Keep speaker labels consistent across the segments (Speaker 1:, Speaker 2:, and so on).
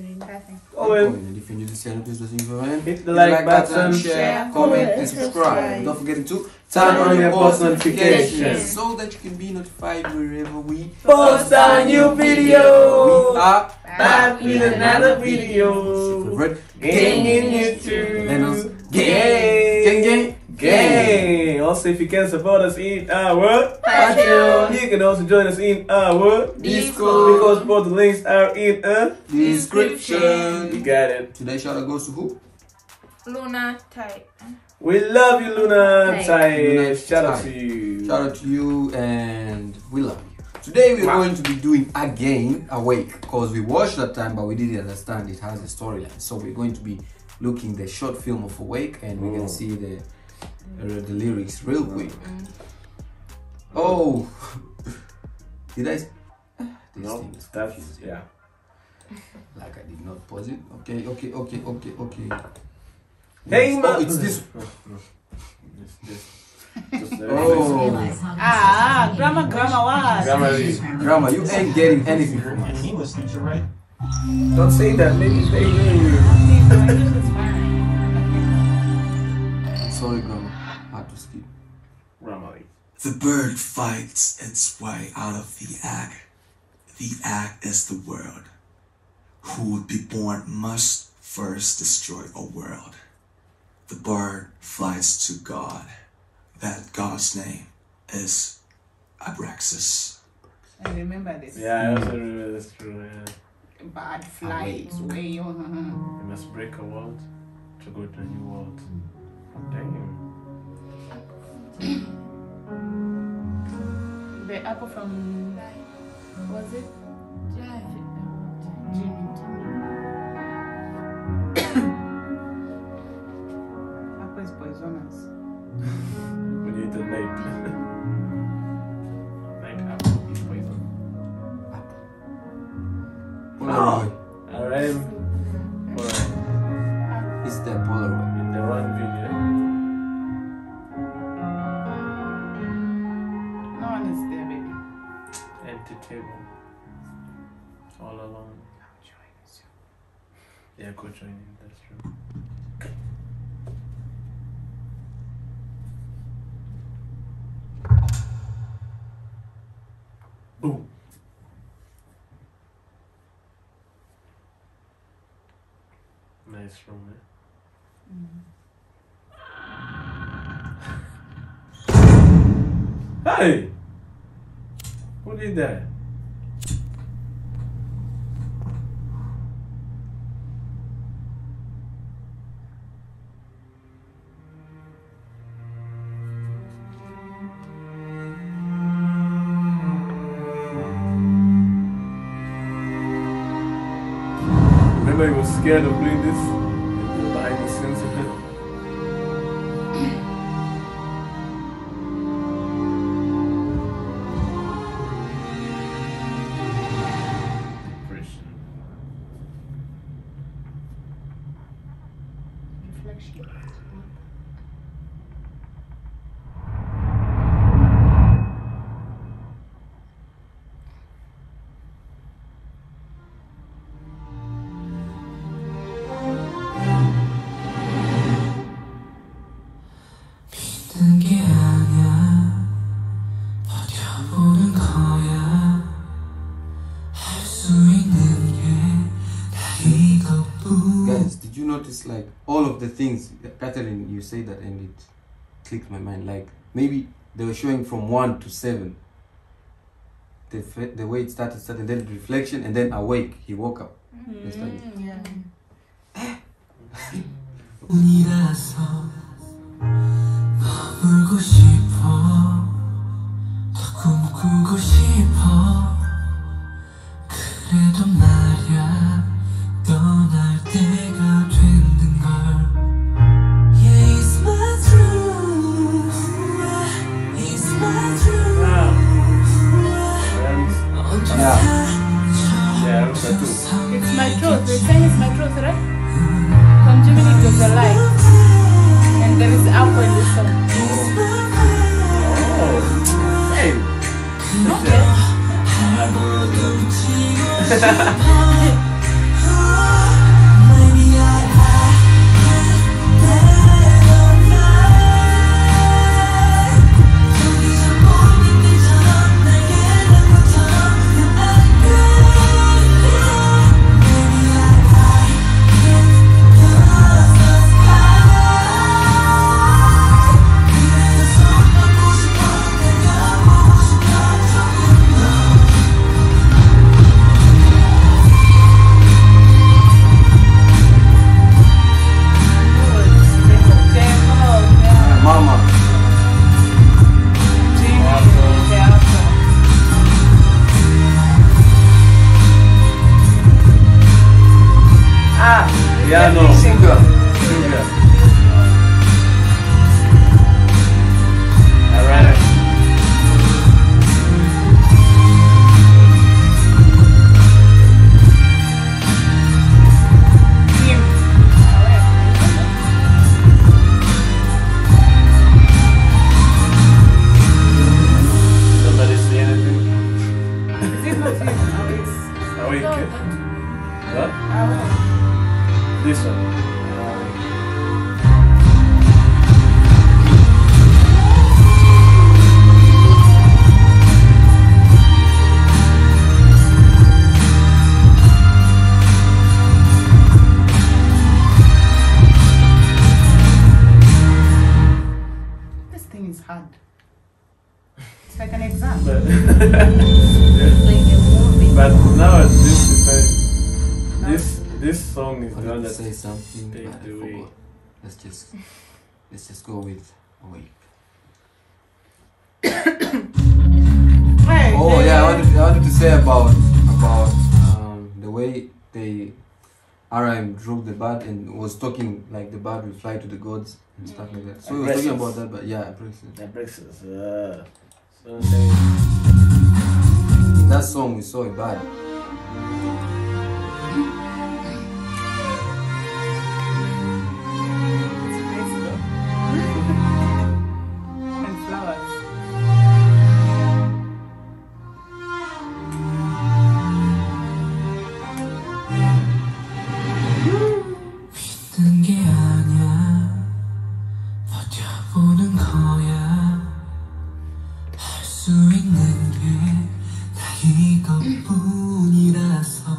Speaker 1: Owen.
Speaker 2: And if you're new to this channel, please do
Speaker 1: hit the like button,
Speaker 2: share, comment, and subscribe. Don't forget to
Speaker 1: turn on your post notifications
Speaker 2: so that you can be notified wherever we
Speaker 1: post a new video.
Speaker 2: We are
Speaker 1: back with another video.
Speaker 2: Favorite
Speaker 1: Gang in YouTube.
Speaker 2: Gang.
Speaker 1: Also, if you can support us in our
Speaker 2: Patreon,
Speaker 1: you can also join us in our
Speaker 2: Discord,
Speaker 1: because both the links are in a
Speaker 2: description.
Speaker 1: You got it.
Speaker 2: Today's shout out goes to who?
Speaker 3: Luna type.
Speaker 1: We love you, Luna.
Speaker 3: Hey.
Speaker 1: Ty. Shout out to you.
Speaker 2: Shout out to you, and we love you. Today we're going to be doing again Awake, because we watched that time but we didn't understand it has a storyline. So we're going to be looking the short film of Awake, and we're gonna see the lyrics real quick. Oh, did I?
Speaker 1: No, that's yeah.
Speaker 2: Like I did not pause it. Okay.
Speaker 1: Hey,
Speaker 2: oh,
Speaker 1: man.
Speaker 2: it's this.
Speaker 1: Oh,
Speaker 3: Grandma what?
Speaker 2: Grandma, you ain't getting anything from
Speaker 4: And
Speaker 2: us.
Speaker 4: he listening to right.
Speaker 1: don't say that, maybe they hear you.
Speaker 2: Sorry, Grandma. Hard to skip.
Speaker 5: The bird fights its way out of the egg. The egg is the world. Who would be born must first destroy a world. The bird flies to God. That God's name is Abraxas.
Speaker 3: I remember this.
Speaker 1: Yeah, I also remember that's true. Yeah.
Speaker 3: Bad flights way on.
Speaker 1: You must break a world to go to a new world. Damn.
Speaker 3: The apple from was it? Jimmy. Apple is poisonous.
Speaker 1: When you eat the night. Night apple is poison.
Speaker 2: Polaroid.
Speaker 1: Alright. Alright.
Speaker 2: It's the Polaroid.
Speaker 1: In the one video.
Speaker 3: No one is there, baby.
Speaker 1: Empty table. All alone. Yeah, go join in, that's true. Boom. Nice room, Hey! Who did that? Remember he was scared of doing this behind the scenes. Depression.
Speaker 3: Reflection.
Speaker 6: 게 아니야 버텨보는 거야 할 수 있는 게 다 이것뿐.
Speaker 2: Guys, did you notice like all of the things, Catherine, you say that and it clicked my mind, like maybe they were showing from 1 to 7. The way it started, then reflection, and then awake, he woke up. That's like,
Speaker 3: Yeah.
Speaker 6: 운이라서 머물고 싶어 더 꿈꾸고 싶어 그래도 말야 떠날 때가 됐는걸. Yeah, it's my truth. It's my truth.
Speaker 1: Yeah, too.
Speaker 3: It's my truth. The saying is my truth, right? From Jimmy was the light. And there is apple in the song.
Speaker 1: Oh. Hey.
Speaker 3: Okay.
Speaker 1: Piano.
Speaker 2: Singer.
Speaker 1: Singer. Alright. Somebody see anything? Awake. What? This one.
Speaker 3: This thing is hard. It's like an exam.
Speaker 1: But,
Speaker 3: Like a movie.
Speaker 1: but now this song is
Speaker 2: I
Speaker 1: the one
Speaker 2: wanted to
Speaker 1: that
Speaker 2: say something,
Speaker 1: take
Speaker 2: but I
Speaker 1: the way.
Speaker 2: forgot. Let's just go with Awake.
Speaker 3: Hey,
Speaker 2: Oh yeah, I wanted to say about the way they RM drove the bird and was talking like the bird will fly to the gods and stuff like that. So he was talking about that, but yeah, Brexit.
Speaker 1: That breaks us. So
Speaker 2: In that song we saw a bird.
Speaker 3: and flowers.
Speaker 6: 믿는 게 아니야 버텨보는 거야 할 수 있는 게 다 이것뿐이라서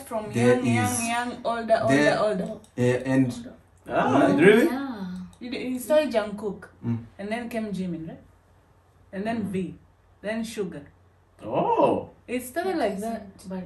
Speaker 3: from
Speaker 2: There
Speaker 3: young,
Speaker 2: is-
Speaker 3: older,
Speaker 2: there-
Speaker 3: older.
Speaker 2: And
Speaker 1: Really?
Speaker 3: Yeah. He started Jungkook,
Speaker 2: Mm.
Speaker 3: and then came Jimin, right? And then V, then Sugar.
Speaker 1: Oh.
Speaker 3: It started like that, but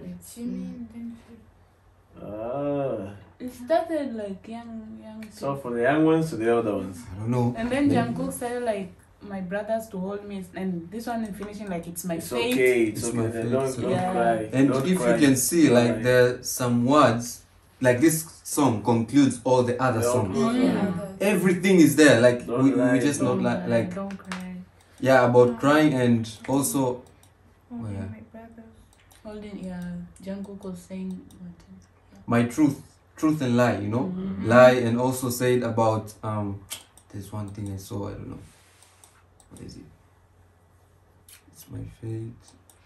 Speaker 3: it started like young.
Speaker 1: So from the young ones to the older ones.
Speaker 2: I don't know.
Speaker 3: And then
Speaker 2: Maybe.
Speaker 3: Jungkook started like my brothers to hold me, and this one is finishing like it's my
Speaker 1: It's
Speaker 3: fate.
Speaker 1: okay. It's
Speaker 2: It's
Speaker 1: okay.
Speaker 2: my
Speaker 1: Then
Speaker 2: fate,
Speaker 1: don't
Speaker 2: so-
Speaker 3: Yeah.
Speaker 1: cry.
Speaker 2: And
Speaker 1: Don't
Speaker 2: if
Speaker 1: cry.
Speaker 2: you can see,
Speaker 1: Don't
Speaker 2: like
Speaker 1: cry.
Speaker 2: there are some words, like this song concludes all the other
Speaker 1: Yeah.
Speaker 2: songs.
Speaker 3: Oh, yeah.
Speaker 2: Everything is there. Like
Speaker 1: Don't
Speaker 2: we
Speaker 1: lie,
Speaker 2: just not
Speaker 3: Don't
Speaker 2: like
Speaker 3: cry,
Speaker 2: like
Speaker 3: don't cry.
Speaker 2: yeah about crying and also oh, yeah.
Speaker 3: Holding, yeah. Jungkook was saying what?
Speaker 2: my truth and lie. You know,
Speaker 3: Mhm.
Speaker 2: lie and also said about there's one thing I saw. I don't know. What is it? It's my fate.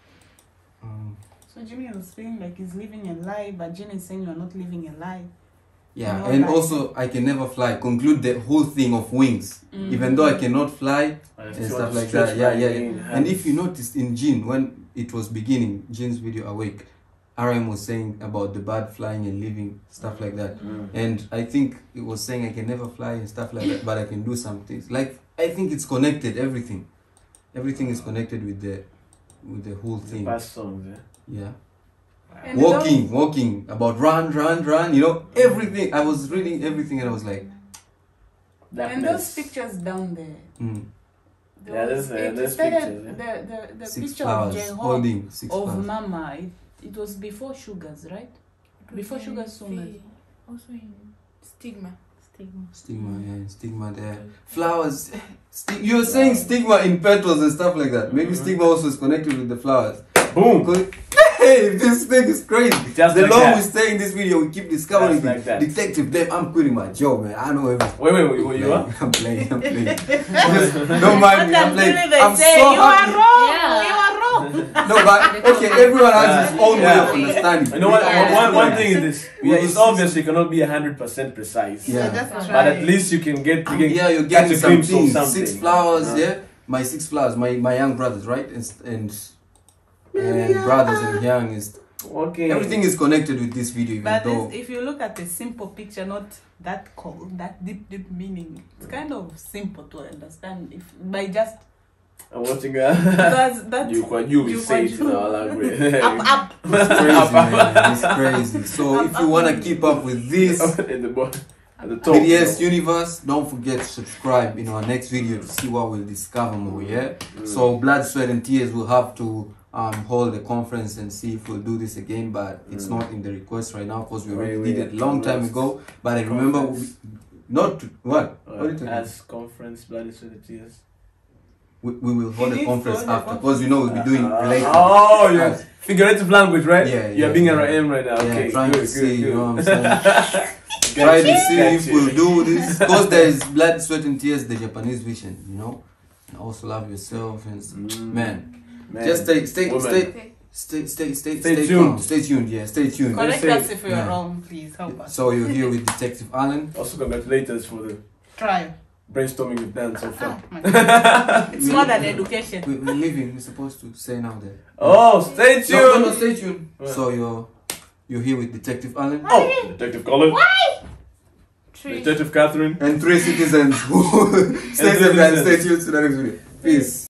Speaker 3: So Jimmy was feeling like he's living a lie, but Jin is saying you're not living a lie.
Speaker 2: Yeah,
Speaker 3: No
Speaker 2: and
Speaker 3: lie.
Speaker 2: also I can never fly. Conclude the whole thing of wings.
Speaker 3: Mhm.
Speaker 2: Even though I cannot fly,
Speaker 1: And
Speaker 2: and
Speaker 1: if you
Speaker 2: stuff
Speaker 1: want to
Speaker 2: like
Speaker 1: stretch
Speaker 2: that. Yeah,
Speaker 1: my
Speaker 2: yeah,
Speaker 1: main
Speaker 2: yeah. And
Speaker 1: hands.
Speaker 2: if you noticed in Jin, when it was beginning, Jin's video Awake, RM was saying about the bird flying and living, stuff like that.
Speaker 1: Mm.
Speaker 2: And I think it was saying I can never fly and stuff like that, but I can do some things. Like I think it's connected, everything. Everything is connected with the whole
Speaker 1: The
Speaker 2: thing.
Speaker 1: past songs, yeah.
Speaker 2: Yeah.
Speaker 3: And
Speaker 2: Walking, about run, you know, everything. I was reading everything and I was like,
Speaker 3: And those pictures down there.
Speaker 1: Yeah, there's
Speaker 3: it
Speaker 1: pictures,
Speaker 3: started, the
Speaker 2: 6
Speaker 3: picture of
Speaker 2: flowers,
Speaker 3: J-Hope
Speaker 2: holding 6
Speaker 3: of
Speaker 2: flowers.
Speaker 3: Mama. It was before Sugars, right? Before Sugar Singers.
Speaker 4: Also in Stigma.
Speaker 2: Stigma, yeah, stigma there. Flowers. You're saying stigma in petals and stuff like that. Maybe stigma also is connected with the flowers.
Speaker 1: Boom!
Speaker 2: Because, hey, this thing is crazy.
Speaker 1: Just
Speaker 2: The
Speaker 1: like
Speaker 2: longer
Speaker 1: that.
Speaker 2: we stay in this video, we keep discovering
Speaker 1: Just like
Speaker 2: things.
Speaker 1: that.
Speaker 2: Detective Dave, I'm quitting my job, man. I know everything.
Speaker 1: Wait, what you are?
Speaker 2: I'm playing. Just don't mind me. I'm playing. I'm
Speaker 3: say
Speaker 2: so
Speaker 3: you are
Speaker 2: happy.
Speaker 3: wrong.
Speaker 4: Yeah.
Speaker 3: You are wrong.
Speaker 2: No, but okay, everyone has his own way
Speaker 1: Yeah.
Speaker 2: of understanding.
Speaker 1: You know what?
Speaker 3: Yeah.
Speaker 1: One thing is this. Yeah, it's obvious you cannot be 100% precise.
Speaker 2: Yeah.
Speaker 3: Just try.
Speaker 1: But at least you can get. You can
Speaker 2: Yeah, you're
Speaker 1: catch
Speaker 2: getting
Speaker 1: a glimpse of
Speaker 2: something. 6 flowers,
Speaker 1: Uh,
Speaker 2: yeah. My 6 flowers, my young brothers, right? And brothers and young is
Speaker 1: Okay.
Speaker 2: everything is connected with this video, even
Speaker 3: But
Speaker 2: though
Speaker 3: if you look at the simple picture, not that cold, that deep meaning, it's kind of simple to understand if by just
Speaker 1: I'm watching
Speaker 3: that
Speaker 1: you will say it in our language.
Speaker 3: up.
Speaker 2: it's crazy, man. It's crazy. So if you wanna keep up with this
Speaker 1: in the bottom, at the top.
Speaker 2: BDS universe, don't forget to subscribe in our next video to see what we'll discover more. Yeah. So Blood, Sweat, and Tears will have to hold a conference and see if we'll do this again, but it's not in the request right now because we already did it a long time ago. But I remember not to, what? What are you talking about?
Speaker 1: As conference, Bloody Sweat and Tears.
Speaker 2: We will hold
Speaker 3: He
Speaker 2: a
Speaker 3: needs
Speaker 2: conference
Speaker 3: to hold a
Speaker 2: after because you know we'll be doing related.
Speaker 1: Oh, yes. Figurative language, right?
Speaker 2: Yeah,
Speaker 1: You're
Speaker 2: yeah,
Speaker 1: being
Speaker 2: yeah.
Speaker 1: RM right now.
Speaker 2: Yeah,
Speaker 1: Okay,
Speaker 2: trying
Speaker 1: good,
Speaker 2: to see,
Speaker 1: good,
Speaker 2: you know
Speaker 1: good.
Speaker 2: what I'm saying? Try to see if we'll do this. Because there is Blood, Sweat, and Tears, the Japanese vision, you know? And also love yourself and man. Just stay
Speaker 1: Woman.
Speaker 2: stay
Speaker 1: tuned.
Speaker 2: calm. Stay tuned, yeah, stay tuned.
Speaker 3: Correct
Speaker 1: say-
Speaker 3: us if we're
Speaker 2: yeah.
Speaker 3: wrong, please help us.
Speaker 2: So you're here with Detective Allen.
Speaker 1: Also, congratulations for the
Speaker 3: Try.
Speaker 1: brainstorming we've done so far.
Speaker 3: Oh, my God. It's more than education.
Speaker 2: We're leaving. We're supposed to say now there.
Speaker 1: Oh, stay tuned.
Speaker 2: No, stay tuned.
Speaker 1: What?
Speaker 2: So you're here with Detective Allen
Speaker 1: Oh, Detective Colin.
Speaker 4: Trish.
Speaker 1: Detective Catherine.
Speaker 2: and 3 citizens who stay safe and stay tuned to the next video. Peace.